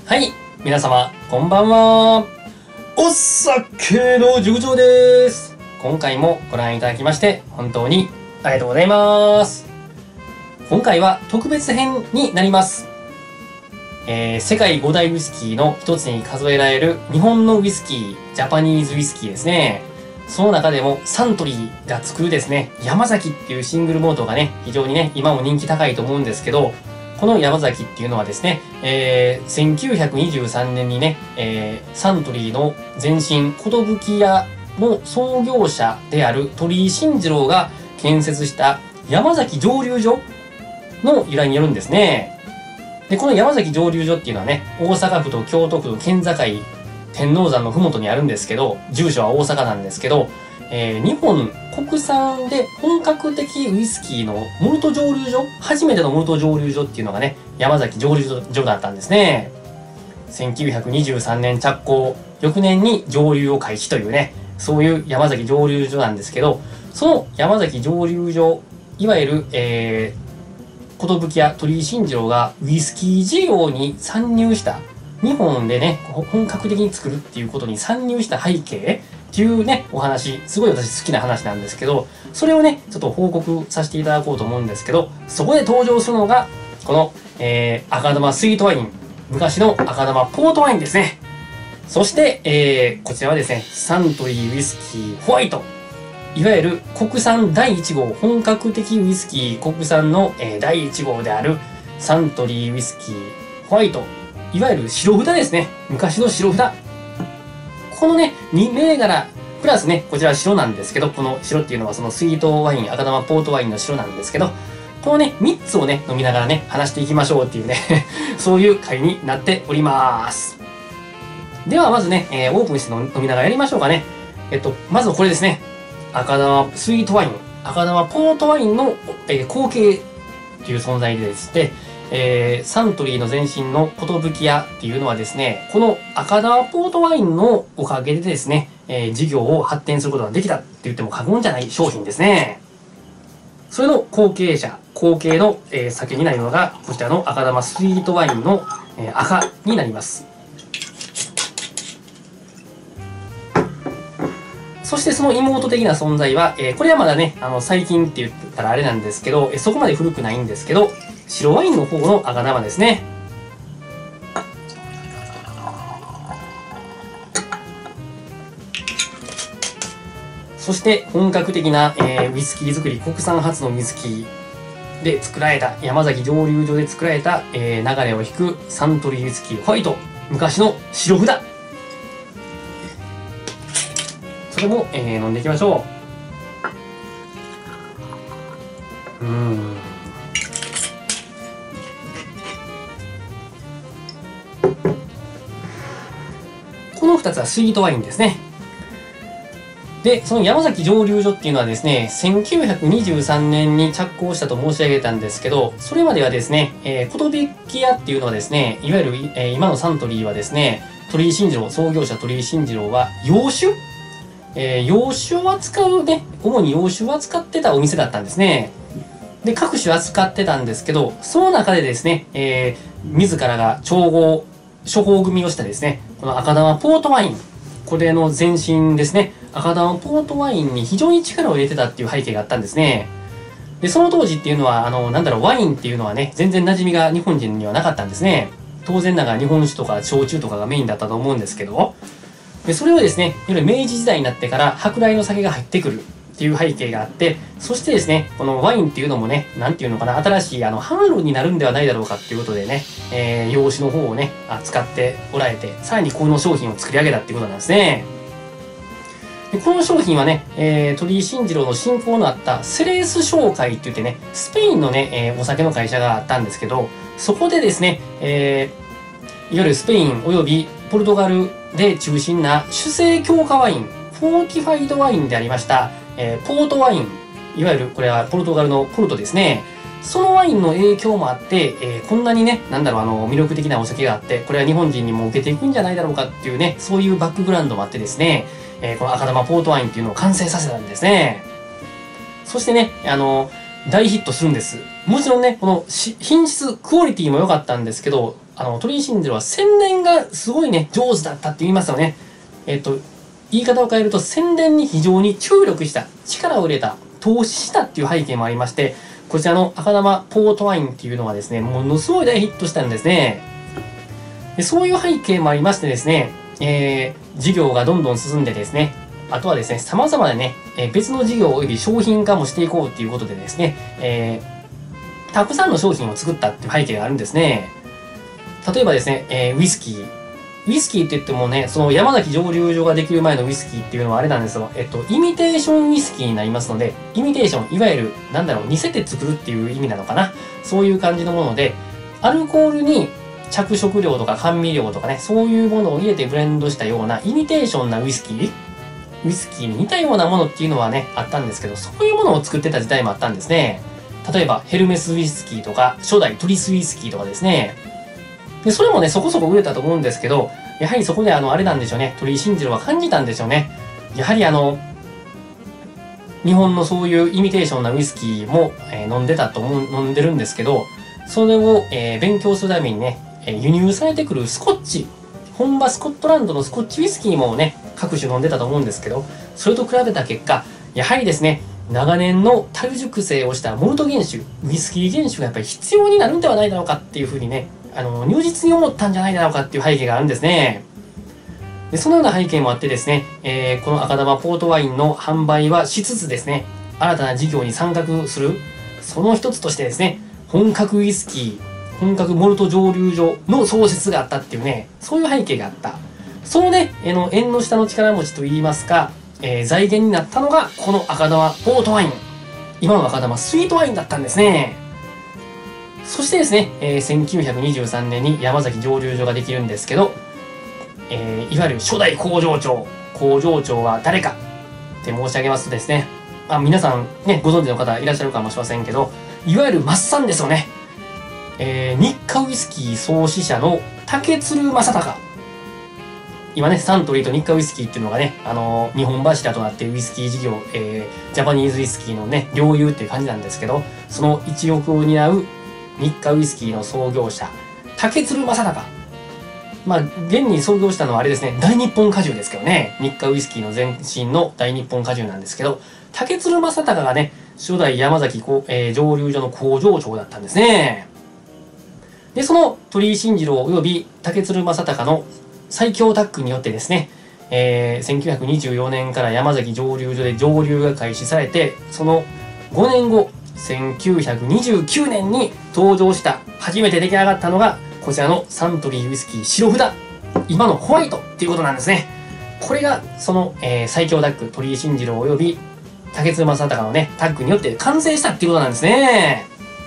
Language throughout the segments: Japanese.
はい、皆様、こんばんは。お酒の塾長です。今回もご覧いただきまして、本当にありがとうございます。今回は特別編になります。世界5大ウイスキーの一つに数えられる日本のウイスキー、ジャパニーズウイスキーですね。その中でもサントリーが作るですね、山崎っていうシングルモルトがね、非常にね、今も人気高いと思うんですけど、この山崎っていうのはですね、1923年にね、サントリーの前身、寿屋の創業者である鳥居慎次郎が建設した山崎蒸留所の由来によるんですね。で、この山崎蒸留所っていうのはね、大阪府と京都府の県境、天王山のふもとにあるんですけど、住所は大阪なんですけど、日本国産で本格的ウイスキーのモルト蒸留所、初めてのモルト蒸留所っていうのがね、山崎蒸留所だったんですね。1923年着工、翌年に蒸留を開始というね、そういう山崎蒸留所なんですけど、その山崎蒸留所、いわゆる、寿屋鳥居慎次郎がウイスキー事業に参入した、日本でね、本格的に作るっていうことに参入した背景っていうね、お話、すごい私好きな話なんですけど、それをね、ちょっと報告させていただこうと思うんですけど、そこで登場するのが、この、赤玉スイートワイン。昔の赤玉ポートワインですね。そして、こちらはですね、サントリーウイスキーホワイト。いわゆる国産第1号、本格的ウイスキー国産の、第1号であるサントリーウイスキーホワイト。いわゆる白札ですね。昔の白札。このね、2銘柄、プラスね、こちら白なんですけど、この白っていうのはそのスイートワイン、赤玉ポートワインの白なんですけど、このね、3つをね、飲みながらね、話していきましょうっていうね、そういう回になっております。では、まずね、オープンして飲みながらやりましょうかね。まずこれですね。赤玉スイートワイン、赤玉ポートワインの、後継という存在でですね、サントリーの前身の寿屋っていうのはですね、この赤玉ポートワインのおかげでですね、事業を発展することができたって言っても過言じゃない商品ですね。それの後継の、酒になるのが、こちらの赤玉スイートワインの、赤になります。そしてその妹的な存在は、これはまだね、最近って言ったらあれなんですけど、そこまで古くないんですけど、白ワインの方の赤玉ですね。そして本格的な、ウイスキー作り、国産初のウイスキーで作られた、山崎蒸留所で作られた、流れを引くサントリーウイスキーホワイト。昔の白札。それも、飲んでいきましょう。この2つはスイートワインですね。で、その山崎蒸留所っていうのはですね、1923年に着工したと申し上げたんですけど、それまではですね、寿屋っていうのはですね、いわゆる、今のサントリーはですね、鳥居慎次郎、創業者鳥居慎次郎は洋酒洋酒を扱うね、主に洋酒を扱ってたお店だったんですね。で、各種扱ってたんですけど、その中でですね、自らが処方組をしたですね、この赤玉ポートワイン、これの前身ですね、赤玉ポートワインに非常に力を入れてたっていう背景があったんですね。で、その当時っていうのは、ワインっていうのはね、全然馴染みが日本人にはなかったんですね。当然ながら日本酒とか焼酎とかがメインだったと思うんですけど、でそれをですね、いわゆる明治時代になってから舶来の酒が入ってくるっていう背景があって、そしてですね、このワインっていうのもね、なんていうのかな、新しい販路になるんではないだろうかっていうことでね、洋酒の方をね、扱っておられて、さらにこの商品を作り上げたっていうことなんですね。でこの商品はね、鳥居慎次郎の親交のあったセレース商会って言ってね、スペインのね、お酒の会社があったんですけど、そこでですね、いわゆるスペインおよびポルトガルで中心な酒精強化ワイン、フォーティファイドワインでありました、ポートワイン、いわゆるこれはポルトガルのポルトですね。そのワインの影響もあって、こんなにね、魅力的なお酒があって、これは日本人にも受けていくんじゃないだろうかっていうね、そういうバックグラウンドもあってですね、この赤玉ポートワインっていうのを完成させたんですね。そしてね、大ヒットするんです。 もちろんね、この品質、クオリティも良かったんですけど、鳥居信次郎は宣伝がすごいね、上手だったって言いますよね。言い方を変えると宣伝に非常に注力した、力を入れた、投資したっていう背景もありまして、こちらの赤玉ポートワインっていうのはですね、ものすごい大ヒットしたんですね。でそういう背景もありましてですね、事業がどんどん進んでですね、あとはですね、様々なね、別の事業及び商品化もしていこうっていうことでですね、たくさんの商品を作ったっていう背景があるんですね。例えばですね、ウイスキー。ウイスキーって言ってもね、その山崎蒸留所ができる前のウイスキーっていうのはあれなんですよ。イミテーションウイスキーになりますので、イミテーション、いわゆる、似せて作るっていう意味なのかな。そういう感じのもので、アルコールに着色料とか甘味料とかね、そういうものを入れてブレンドしたようなイミテーションなウイスキーに似たようなものっていうのはね、あったんですけど、そういうものを作ってた時代もあったんですね。例えば、ヘルメスウイスキーとか、初代トリスウイスキーとかですね。で、それもね、そこそこ売れたと思うんですけど、やはりそこであれなんでしょうね、鳥居信次郎は感じたんでしょうね。やはり日本のそういうイミテーションなウイスキーも、飲んでるんですけど、それを、勉強するためにね、輸入されてくるスコッチ、本場スコットランドのスコッチウイスキーもね、各種飲んでたと思うんですけど、それと比べた結果、やはりですね、長年の樽熟成をしたモルト原酒、ウイスキー原酒がやっぱり必要になるんではないだろうかっていうふうにね、如実に思ったんじゃないだろうかっていう背景があるんですね。で、そのような背景もあってですね、この赤玉ポートワインの販売はしつつですね、新たな事業に参画する、その一つとしてですね、本格ウイスキー、本格モルト蒸留所の創設があったっていうね、そういう背景があった。そのね、縁の下の力持ちといいますか、財源になったのが、この赤玉ポートワイン。今の赤玉スイートワインだったんですね。そしてですね、1923年に山崎蒸留所ができるんですけど、いわゆる初代工場長。工場長は誰かって申し上げますとですね、皆さんね、ご存知の方いらっしゃるかもしれませんけど、いわゆるマッサンですよね。日課ウイスキー創始者の竹鶴正隆。今ね、サントリーと日課ウイスキーっていうのがね、日本柱となってウイスキー事業、ジャパニーズウイスキーのね、領有っていう感じなんですけど、その一翼を担う日課ウイスキーの創業者、竹鶴正隆。現に創業したのはあれですね、大日本果汁ですけどね、日課ウイスキーの前身の大日本果汁なんですけど、竹鶴正隆がね、初代山崎蒸留所の工場長だったんですね。で、その鳥居信次郎及び竹鶴正隆の最強タッグによってですね、1924年から山崎蒸留所で蒸留が開始されて、その5年後、1929年に登場した、初めて出来上がったのが、こちらのサントリーウイスキー白札、今のホワイトっていうことなんですね。これが、その、最強タッグ、鳥居信次郎及び竹鶴正隆のね、タッグによって完成したっていうことなんですね。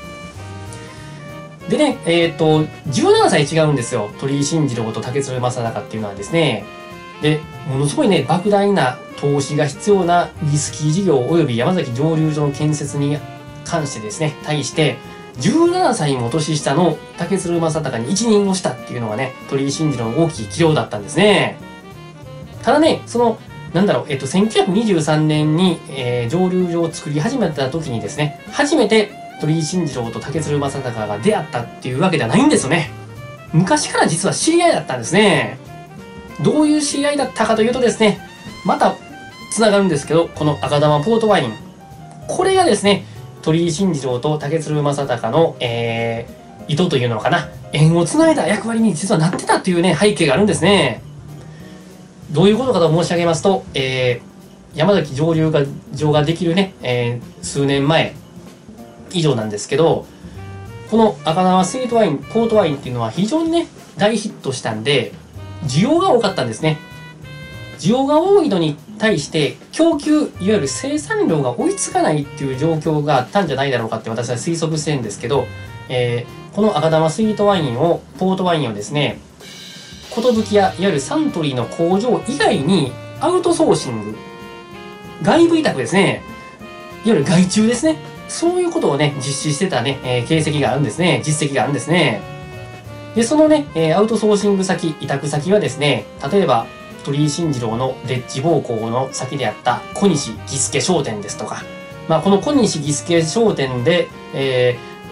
でね、17歳違うんですよ。鳥居信次郎と竹鶴正隆っていうのはですね。で、ものすごいね、莫大な投資が必要なウイスキー事業及び山崎蒸留所の建設に関してですね、対して、17歳も年下の竹鶴正隆に一任をしたっていうのがね、鳥居信次郎の大きい器量だったんですね。ただね、1923年に、蒸留所を作り始めた時にですね、初めて鳥居信次郎と竹鶴正隆が出会ったっていうわけではないんですよね。昔から実は知り合いだったんですね。どういう知り合いだったかというとですね、また繋がるんですけど、この赤玉ポートワイン。これがですね、鳥居信次郎と竹鶴正隆の、糸というのかな、縁を繋いだ役割に実はなってたというね、背景があるんですね。どういうことかと申し上げますと、山崎蒸留所ができるね、数年前以上なんですけど、この赤玉スイートワイン、ポートワインっていうのは非常にね、大ヒットしたんで、需要が多かったんですね。需要が多いのに対して供給、いわゆる生産量が追いつかないっていう状況があったんじゃないだろうかって私は推測してるんですけど、この赤玉スイートワインを、ポートワインをですね、寿屋、いわゆるサントリーの工場以外にアウトソーシング、外部委託ですね、いわゆる外注ですね、そういうことをね、実施してたね、形跡があるんですね、実績があるんですね。で、そのね、アウトソーシング先、委託先はですね、例えば、鳥居信次郎のレッジ暴行の先であった小西儀助商店ですとか、この小西儀助商店で、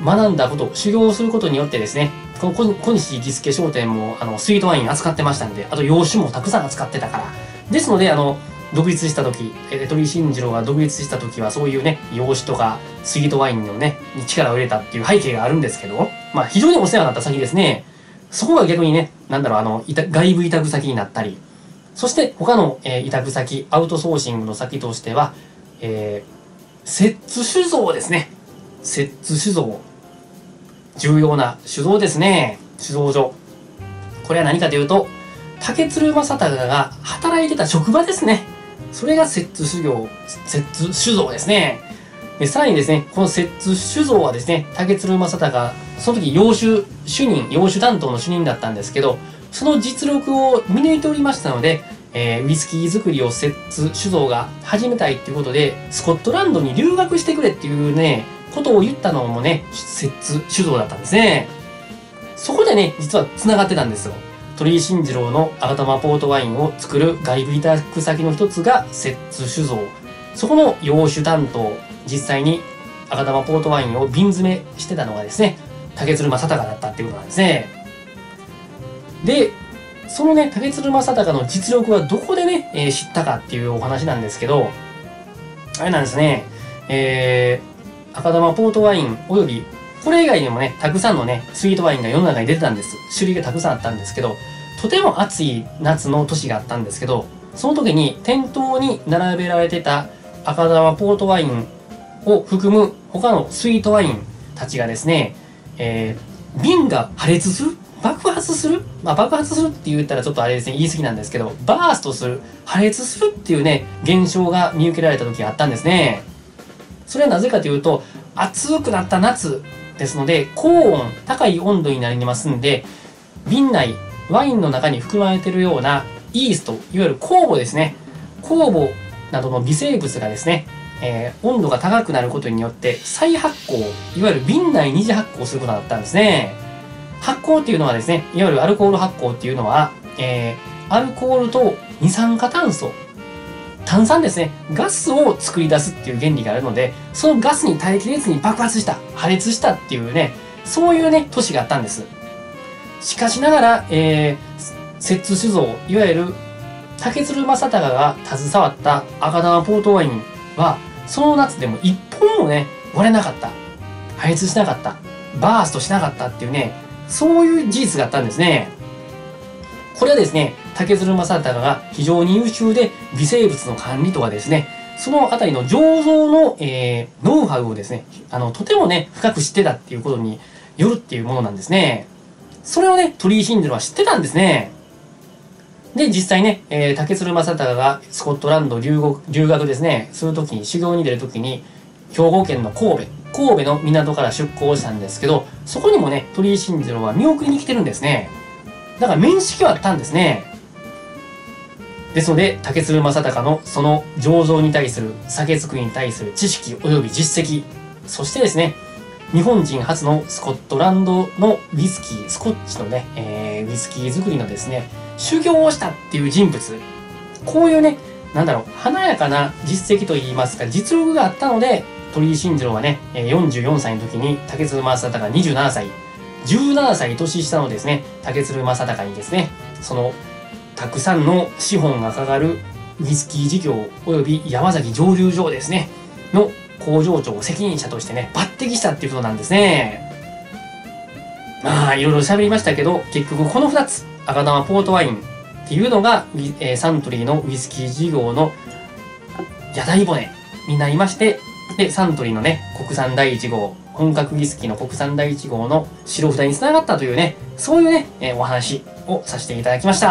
学んだこと、修行することによってですね、この小西儀助商店も、スイートワイン扱ってましたんで、あと洋酒もたくさん扱ってたから。ですので、独立した時、鳥居慎次郎が独立した時は、そういうね、洋酒とかスイートワインのね、に力を入れたっていう背景があるんですけど、まあ、非常にお世話になった先ですね、そこが逆にね、なんだろう、外部委託先になったり、そして他の、委託先、アウトソーシングの先としては、摂津酒造ですね。摂津酒造。重要な酒造ですね。酒造所。これは何かというと、竹鶴正隆が働いてた職場ですね。それが摂津酒造ですね。で、さらにですね、この摂津酒造はですね、竹鶴正隆、その時洋酒担当の主任だったんですけど、その実力を見抜いておりましたので、ウイスキー作りを摂津酒造が始めたいっていうことで、スコットランドに留学してくれっていうね、ことを言ったのもね、摂津酒造だったんですね。そこでね、実は繋がってたんですよ。鳥居慎次郎の赤玉ポートワインを作る外部委託先の一つが摂津酒造。そこの洋酒担当、実際に赤玉ポートワインを瓶詰めしてたのがですね、竹鶴正隆だったっていうことなんですね。で、そのね、竹鶴正隆の実力はどこでね、知ったかっていうお話なんですけど、あれなんですね、赤玉ポートワインおよび、これ以外にもね、たくさんのね、スイートワインが世の中に出てたんです。種類がたくさんあったんですけど、とても暑い夏の年があったんですけど、その時に店頭に並べられてた赤玉ポートワインを含む他のスイートワインたちがですね、瓶が破裂する爆発する爆発するって言ったらちょっとあれですね、言い過ぎなんですけど、バーストする、破裂するっていうね、現象が見受けられた時があったんですね。それはなぜかというと、暑くなった夏ですので、高温、高い温度になりますんで、瓶内、ワインの中に含まれているようなイースト、いわゆる酵母ですね。酵母などの微生物がですね、温度が高くなることによって再発酵、いわゆる瓶内二次発酵することになったんですね。発酵っていうのはですね、いわゆるアルコール発酵っていうのは、アルコールと二酸化炭素、炭酸ですね、ガスを作り出すっていう原理があるので、そのガスに耐えきれずに爆発した、破裂したっていうね、そういうね、年があったんです。しかしながら、摂津酒造、いわゆる竹鶴正隆が携わった赤玉ポートワインは、その夏でも一本もね、割れなかった。破裂しなかった。バーストしなかったっていうね、そういう事実があったんですね。これはですね、竹鶴正隆が非常に優秀で微生物の管理とかですね、そのあたりの醸造の、ノウハウをですね、とてもね、深く知ってたっていうことによるっていうものなんですね。それをね、鳥居慎次郎は知ってたんですね。で、実際ね、竹鶴正隆がスコットランド留学ですね、するときに、修行に出るときに、兵庫県の神戸の港から出港したんですけど、そこにもね、鳥居慎次郎は見送りに来てるんですね。だから面識はあったんですね。ですので、竹鶴正隆のその醸造に対する、酒造りに対する知識及び実績、そしてですね、日本人初のスコットランドのウイスキー、スコッチのね、ウイスキー作りのですね、修行をしたっていう人物。こういうね、なんだろう、華やかな実績といいますか、実力があったので、鳥居慎次郎はね、44歳の時に竹鶴正隆が27歳、17歳年下のですね、竹鶴正隆にですね、その、たくさんの資本がかかるウイスキー事業及び山崎蒸留所ですね、の工場長責任者としてね、抜擢したっていうことなんですね。まあ、いろいろ喋りましたけど、結局この2つ、赤玉ポートワインっていうのが、サントリーのウイスキー事業の屋台骨になりまして、で、サントリーのね、国産第1号、本格ウイスキーの国産第1号の白札につながったというね、そういうね、お話をさせていただきました。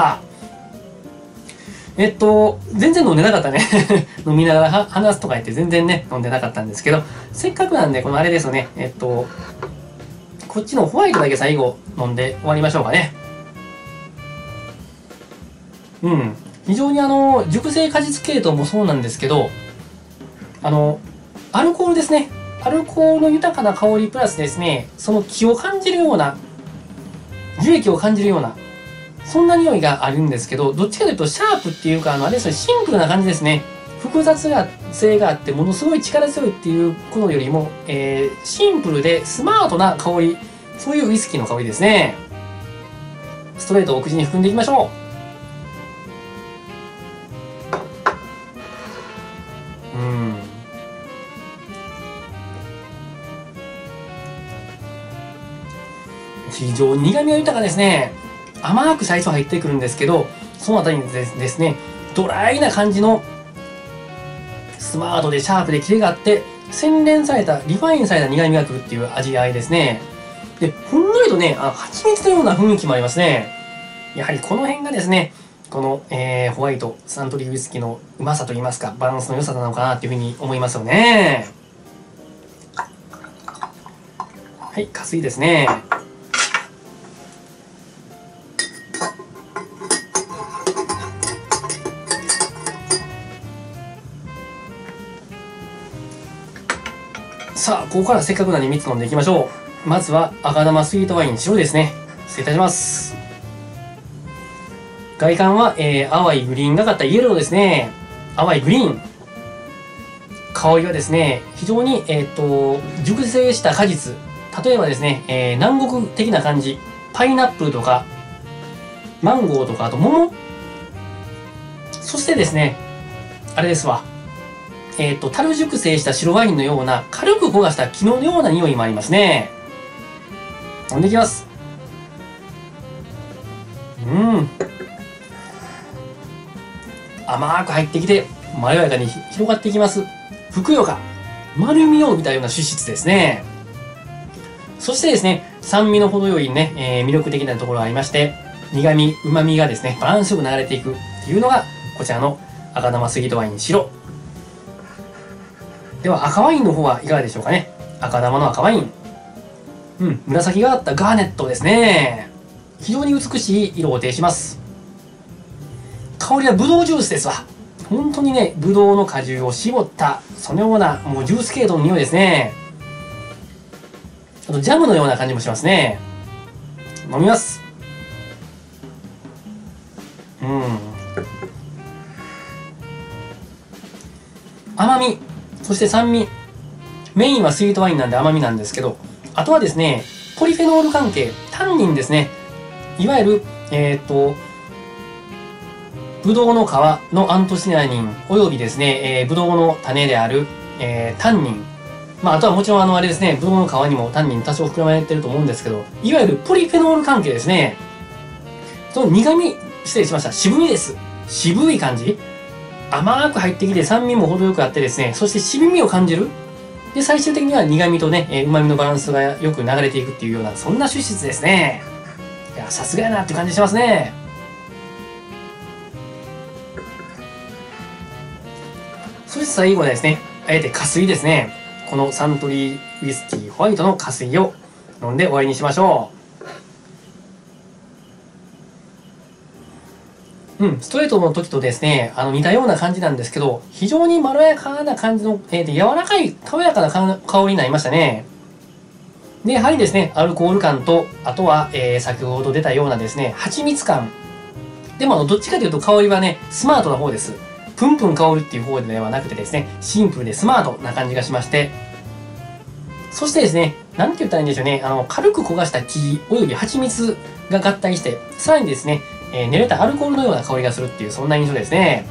全然飲んでなかったね。飲みながら話すとか言って全然ね、飲んでなかったんですけど、せっかくなんで、このあれですよね、こっちのホワイトだけ最後飲んで終わりましょうかね。うん。非常に熟成果実系統もそうなんですけど、アルコールですね。アルコールの豊かな香りプラスですね、その気を感じるような、樹液を感じるような、そんな匂いがあるんですけど、どっちかというとシャープっていうか、あれですね、シンプルな感じですね。 複雑性があってものすごい力強いっていうことよりも、シンプルでスマートな香り、そういうウイスキーの香りですね。ストレートを口に含んでいきましょう。非常に苦味が豊かですね。甘く最初入ってくるんですけど、そのあたりにですね、ドライな感じのスマートでシャープでキレがあって、洗練された、リファインされた苦味がくるっていう味わいですね。で、ほんのりとね、蜂蜜のような雰囲気もありますね。やはりこの辺がですね、この、ホワイト、サントリーウイスキーのうまさといいますか、バランスの良さなのかなっていうふうに思いますよね。はい、加水ですね。さあ、ここからせっかくなんで3つ飲んでいきましょう。まずは赤玉スイートワイン白ですね。失礼いたします。外観は、淡いグリーンがかったイエローですね。淡いグリーン。香りはですね、非常に、熟成した果実。例えばですね、南国的な感じ。パイナップルとか、マンゴーとか、あと桃。そしてですね、あれですわ。樽熟成した白ワインのような軽く焦がした木のような匂いもありますね。飲んでいきます。甘く入ってきて、まろやかに広がっていきます。ふくよか。丸みを帯びたような脂質ですね。そしてですね、酸味の程よいね、魅力的なところがありまして、苦味、旨味がですね、バランスよく流れていくっていうのが、こちらの赤玉スイートワイン白。では赤ワインの方はいかがでしょうかね。赤玉の赤ワイン。紫がかったガーネットですね。非常に美しい色を呈します。香りはブドウジュースですわ。本当にね、ブドウの果汁を絞った、そのような、もうジュース系統の匂いですね。あとジャムのような感じもしますね。飲みます。甘み。そして酸味。メインはスイートワインなんで甘みなんですけど、あとはですね、ポリフェノール関係、タンニンですね。いわゆる、ブドウの皮のアントシアニン、およびですね、ブドウの種である、タンニン。あとはもちろんあれですね、ブドウの皮にもタンニン多少含まれてると思うんですけど、いわゆるポリフェノール関係ですね。その苦味、失礼しました。渋みです。渋い感じ。甘く入ってきて酸味も程よくあってですね、そして渋みを感じる。で、最終的には苦味とね、旨味のバランスがよく流れていくっていうような、そんな脂質ですね。いや、さすがやなって感じしますね。そして最後はですね、あえて加水ですね。このサントリーウイスキーホワイトの加水を飲んで終わりにしましょう。ストレートの時とですね、似たような感じなんですけど、非常にまろやかな感じの、柔らかい、軽やかな香りになりましたね。で、やはりですね、アルコール感と、あとは、先ほど出たようなですね、蜂蜜感。でも、どっちかというと香りはね、スマートな方です。プンプン香るっていう方ではなくてですね、シンプルでスマートな感じがしまして、そしてですね、なんて言ったらいいんでしょうね、軽く焦がした木および蜂蜜が合体して、さらにですね、練れたアルコールのような香りがするっていう、そんな印象ですね。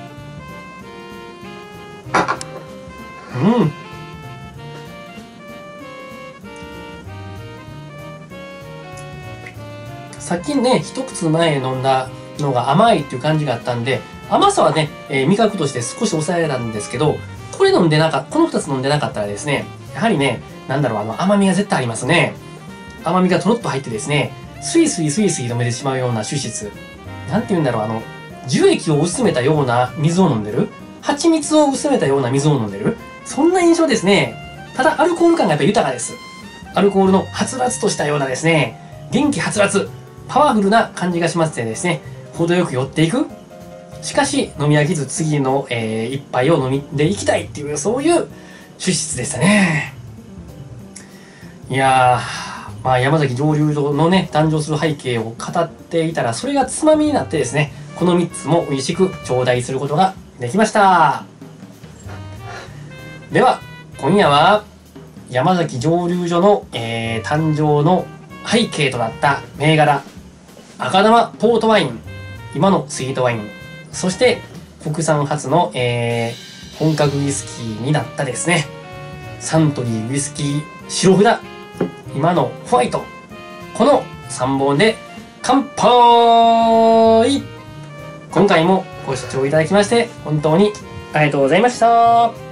さっきね、一口前飲んだのが甘いっていう感じがあったんで、甘さはね、味覚として少し抑えられたんですけど、この2つ飲んでなかったらですね、やはりね、甘みが絶対ありますね。甘みがとろっと入ってですね、スイスイ飲めてしまうような脂質。なんて言うんだろう、樹液を薄めたような水を飲んでる。蜂蜜を薄めたような水を飲んでる。そんな印象ですね。ただ、アルコール感がやっぱ豊かです。アルコールのはつらつとしたようなですね、元気はつらつ、パワフルな感じがしましてですね、程よく寄っていく。しかし、飲み飽きず次の、一杯を飲んでいきたいっていう、そういう脂質でしたね。いやー、山崎蒸留所のね、誕生する背景を語っていたら、それがつまみになってですね、この3つも美味しく頂戴することができました。 では、今夜は山崎蒸留所の、誕生の背景となった銘柄、赤玉ポートワイン、今のスイートワイン、そして国産初の、本格ウイスキーになったですね、サントリーウイスキー白札、今のホワイト、この3本で乾杯。今回もご視聴いただきまして本当にありがとうございました。